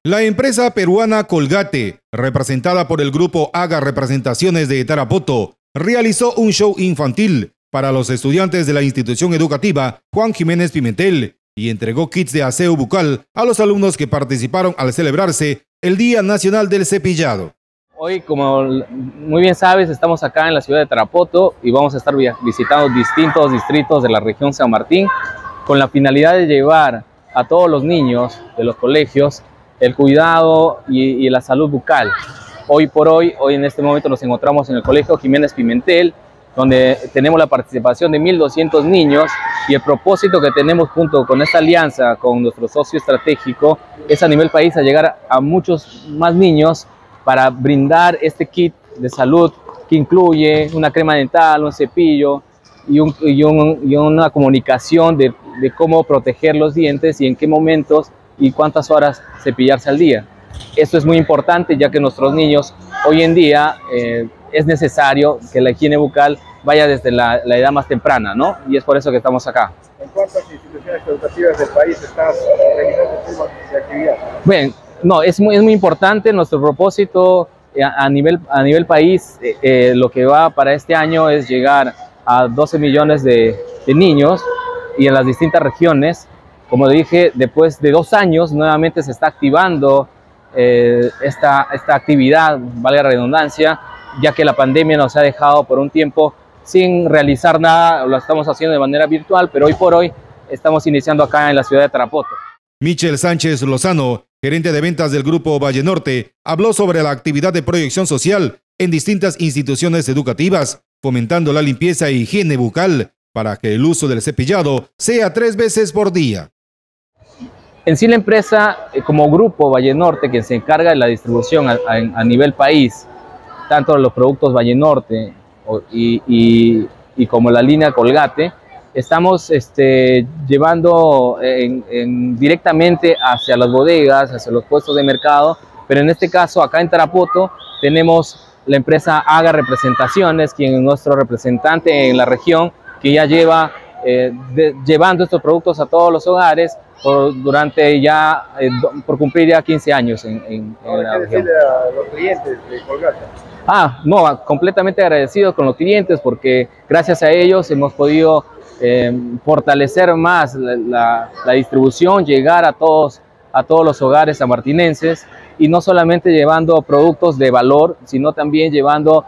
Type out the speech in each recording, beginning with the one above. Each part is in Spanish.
La empresa peruana Colgate, representada por el grupo Haga Representaciones de Tarapoto, realizó un show infantil para los estudiantes de la institución educativa Juan Jiménez Pimentel y entregó kits de aseo bucal a los alumnos que participaron al celebrarse el Día Nacional del Cepillado. Hoy, como muy bien sabes, estamos acá en la ciudad de Tarapoto y vamos a estar visitando distintos distritos de la región San Martín con la finalidad de llevar a todos los niños de los colegios el cuidado y la salud bucal. Hoy en este momento nos encontramos en el Colegio Jiménez Pimentel, donde tenemos la participación de 1.200 niños y el propósito que tenemos junto con esta alianza con nuestro socio estratégico es a nivel país a llegar a muchos más niños para brindar este kit de salud que incluye una crema dental, un cepillo y una comunicación de cómo proteger los dientes y en qué momentos y cuántas horas cepillarse al día. Esto es muy importante ya que nuestros niños hoy en día es necesario que la higiene bucal vaya desde la edad más temprana, ¿no? Y es por eso que estamos acá. ¿En cuántas instituciones educativas del país estás realizando este tipo de actividad? Bueno, no, es muy importante nuestro propósito a nivel país. Lo que va para este año es llegar a 12 millones de niños y en las distintas regiones. Como dije, después de 2 años nuevamente se está activando esta actividad, valga la redundancia, ya que la pandemia nos ha dejado por un tiempo sin realizar nada. Lo estamos haciendo de manera virtual, pero hoy por hoy estamos iniciando acá en la ciudad de Tarapoto. Michel Sánchez Lozano, gerente de ventas del Grupo Valle Norte, habló sobre la actividad de proyección social en distintas instituciones educativas, fomentando la limpieza e higiene bucal para que el uso del cepillado sea 3 veces por día. En sí la empresa, como Grupo Valle Norte, que se encarga de la distribución a nivel país, tanto de los productos Valle Norte y como la línea Colgate, estamos llevando directamente hacia las bodegas, hacia los puestos de mercado, pero en este caso acá en Tarapoto tenemos la empresa Haga Representaciones, quien es nuestro representante en la región, que ya lleva llevando estos productos a todos los hogares por cumplir ya 15 años en la región. ¿Qué decirle a los clientes de Colgate? No, completamente agradecido con los clientes porque gracias a ellos hemos podido fortalecer más la distribución, llegar a todos los hogares sanmartinenses y no solamente llevando productos de valor, sino también llevando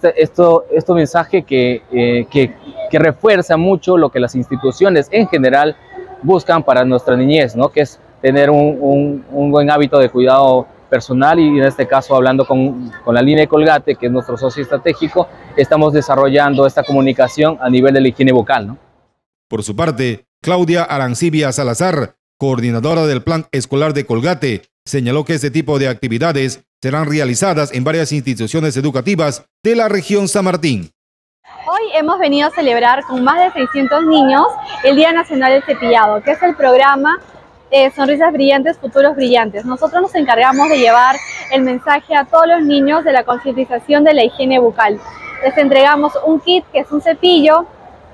este mensaje que refuerza mucho lo que las instituciones en general buscan para nuestra niñez, ¿no? Que es tener un buen hábito de cuidado personal y en este caso hablando con la línea de Colgate, que es nuestro socio estratégico, estamos desarrollando esta comunicación a nivel de la higiene bucal, ¿no? Por su parte, Claudia Arancibia Salazar, coordinadora del Plan Escolar de Colgate, señaló que este tipo de actividades serán realizadas en varias instituciones educativas de la región San Martín. Hoy hemos venido a celebrar con más de 600 niños el Día Nacional del Cepillado, que es el programa Sonrisas Brillantes, Futuros Brillantes. Nosotros nos encargamos de llevar el mensaje a todos los niños de la concientización de la higiene bucal. Les entregamos un kit que es un cepillo,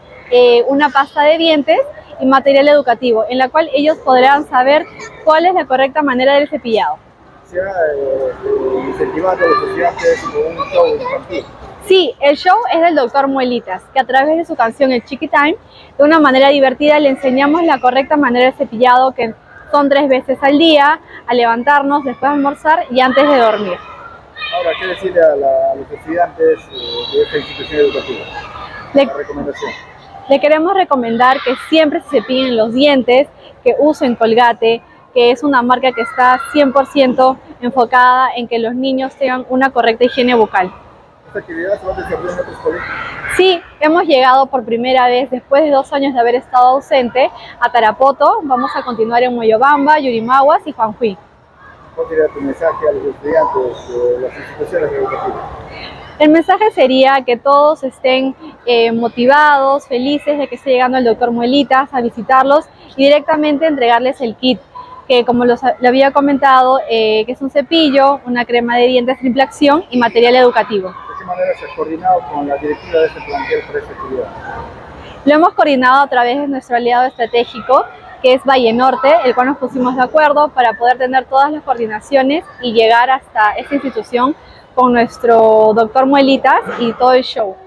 una pasta de dientes y material educativo, en la cual ellos podrán saber cuál es la correcta manera del cepillado. ¿Se ha incentivado a los estudiantes con un show infantil? Sí, el show es del Dr. Muelitas, que a través de su canción El Chiqui Time, de una manera divertida le enseñamos la correcta manera de cepillado, que son 3 veces al día, al levantarnos, después de almorzar y antes de dormir. Ahora, ¿qué decirle a los estudiantes de esta institución educativa? Una recomendación. Le queremos recomendar que siempre se cepillen los dientes, que usen Colgate, que es una marca que está 100% enfocada en que los niños tengan una correcta higiene bucal. ¿Esta actividad se va a desarrollar en otros colegios? Sí, hemos llegado por primera vez, después de 2 años de haber estado ausente, a Tarapoto. Vamos a continuar en Moyobamba, Yurimaguas y Juanjuy. ¿Cuál sería tu mensaje a los estudiantes de las instituciones educativas? El mensaje sería que todos estén motivados, felices de que esté llegando el Dr. Muelitas a visitarlos y directamente entregarles el kit, que como le había comentado, que es un cepillo, una crema de dientes triple acción y material educativo. ¿De qué manera se ha coordinado con la directiva de este plantel para esta actividad? Lo hemos coordinado a través de nuestro aliado estratégico, que es Valle Norte, el cual nos pusimos de acuerdo para poder tener todas las coordinaciones y llegar hasta esta institución con nuestro doctor Muelitas y todo el show.